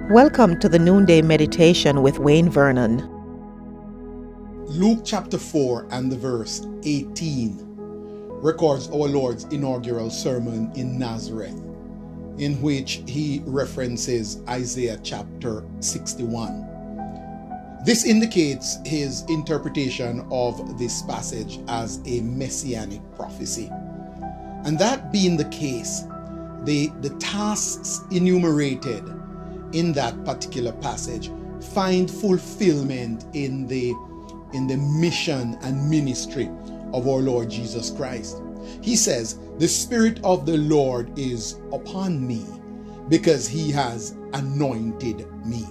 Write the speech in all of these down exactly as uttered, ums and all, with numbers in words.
Welcome to the Noonday Meditation with Wayne Vernon. Luke chapter four and the verse eighteen records our Lord's inaugural sermon in Nazareth, in which he references Isaiah chapter sixty-one. This indicates his interpretation of this passage as a messianic prophecy. And that being the case, the, the tasks enumerated in that particular passage find fulfillment in the, in the mission and ministry of our Lord Jesus Christ. He says, "The Spirit of the Lord is upon me, because he has anointed me."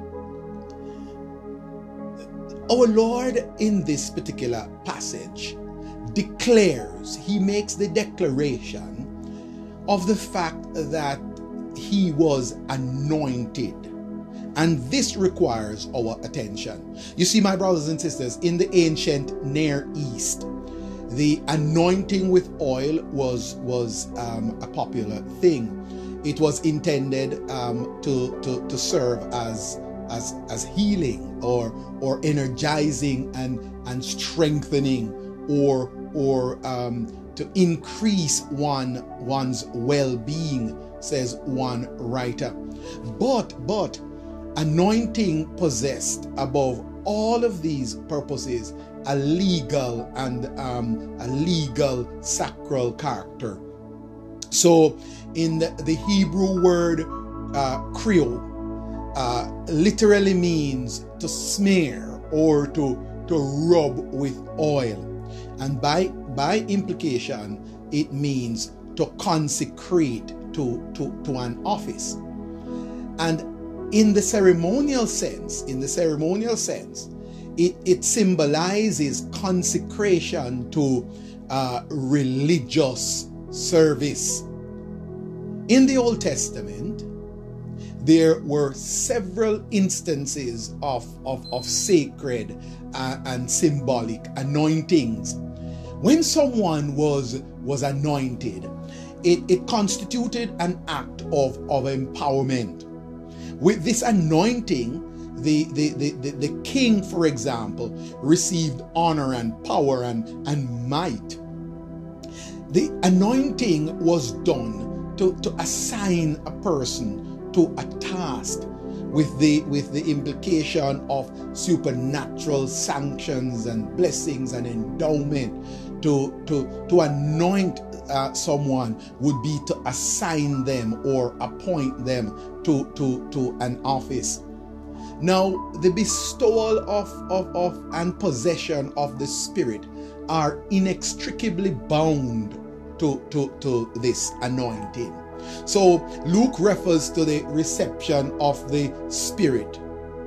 Our Lord in this particular passage declares, he makes the declaration of the fact that he was anointed. And this requires our attention. You see, my brothers and sisters, in the ancient Near East, the anointing with oil was, was um, a popular thing. It was intended um, to, to, to serve as, as, as healing or, or energizing and, and strengthening or, or um, to increase one, one's well-being, says one writer. But, but anointing possessed above all of these purposes a legal and um, a legal sacral character. So in the, the Hebrew word uh, kriyo uh, literally means to smear or to, to rub with oil. And by, by implication, it means to consecrate to, to, to an office. And in the ceremonial sense, in the ceremonial sense, it, it symbolizes consecration to uh, religious service. In the Old Testament, there were several instances of, of, of sacred uh, and symbolic anointings. When someone was, was anointed, it, it constituted an act of, of empowerment. With this anointing, the, the, the, the, the king, for example, received honor and power and, and might. The anointing was done to, to assign a person to a task with the, with the implication of supernatural sanctions and blessings and endowment. To, to, to anoint uh, someone would be to assign them or appoint them to, to, to an office. Now, the bestowal of, of, of and possession of the Spirit are inextricably bound to, to, to this anointing. So Luke refers to the reception of the Spirit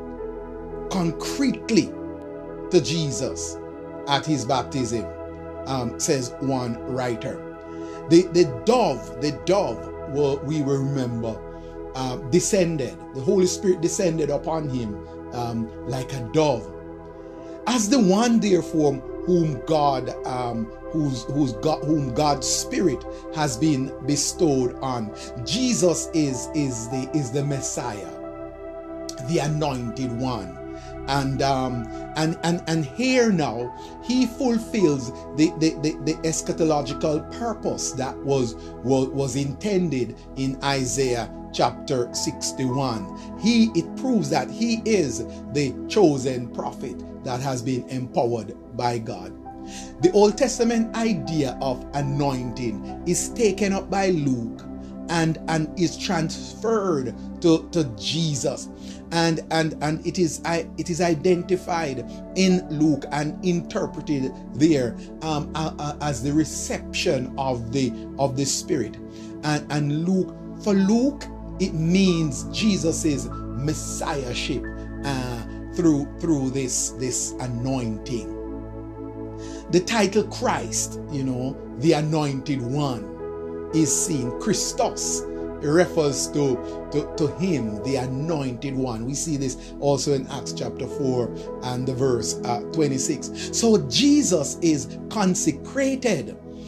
concretely to Jesus at his baptism, um, says one writer. The, the dove, the dove, well, we will remember, uh, descended, the Holy Spirit descended upon him um, like a dove. As the one, therefore, whom God, um, whose, whose God, whom God's Spirit has been bestowed on, Jesus is, is, the, is the Messiah, the anointed one. And, um, and, and, and here now, he fulfills the, the, the, the eschatological purpose that was, was, was intended in Isaiah chapter sixty-one. He, it proves that he is the chosen prophet that has been empowered by God. The Old Testament idea of anointing is taken up by Luke and, and is transferred to, to Jesus. And, and, and it is it is identified in Luke and interpreted there um, uh, uh, as the reception of the of the Spirit. And, and Luke, for Luke, it means Jesus's messiahship uh, through through this this anointing. The title Christ, you know, the anointed one, is seen. Christos refers to, to, to him, the anointed one. We see this also in Acts chapter four and the verse uh, twenty-six. So Jesus is consecrated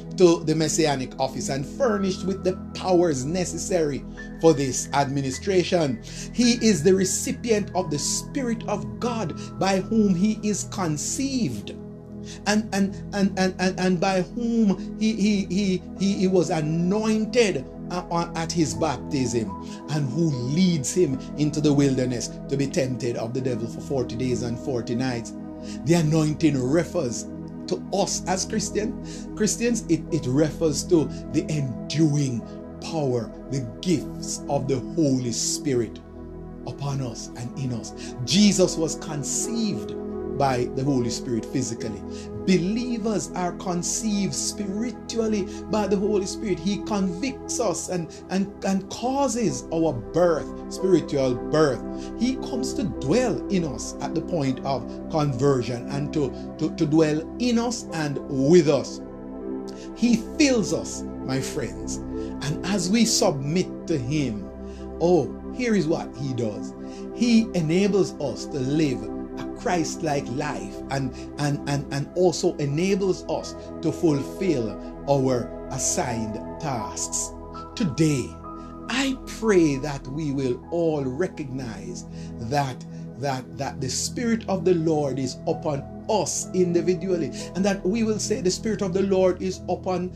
to the Messianic office and furnished with the powers necessary for this administration. He is the recipient of the Spirit of God, by whom he is conceived, and and and and and, and by whom he he, he he he was anointed at his baptism, and who leads him into the wilderness to be tempted of the devil for forty days and forty nights. The anointing refers to us as Christian, Christians. It, it refers to the enduing power, the gifts of the Holy Spirit upon us and in us. Jesus was conceived by the Holy Spirit physically. Believers are conceived spiritually by the Holy Spirit. He convicts us and, and, and causes our birth, spiritual birth. He comes to dwell in us at the point of conversion, and to, to, to dwell in us and with us. He fills us, my friends. And as we submit to him, oh, here is what he does. He enables us to live a Christ-like life, and, and, and, and also enables us to fulfill our assigned tasks. Today, I pray that we will all recognize that, that, that the Spirit of the Lord is upon us individually, and that we will say the Spirit of the Lord is upon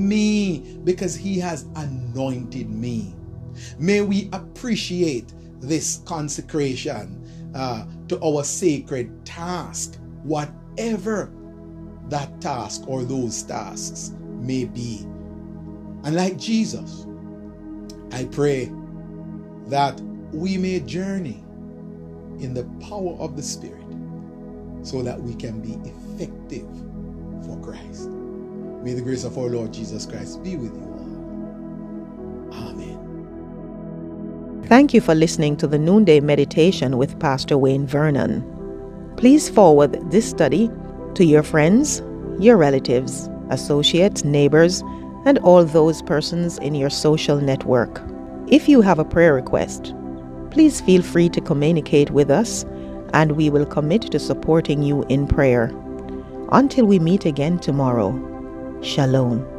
me because he has anointed me. May we appreciate this consecration uh, to our sacred task, whatever that task or those tasks may be. And like Jesus, I pray that we may journey in the power of the Spirit so that we can be effective for Christ. May the grace of our Lord Jesus Christ be with you all. Amen. Thank you for listening to the Noonday Meditation with Pastor Wayne Vernon. Please forward this study to your friends, your relatives, associates, neighbors, and all those persons in your social network. If you have a prayer request, please feel free to communicate with us, and we will commit to supporting you in prayer. Until we meet again tomorrow, Shalom.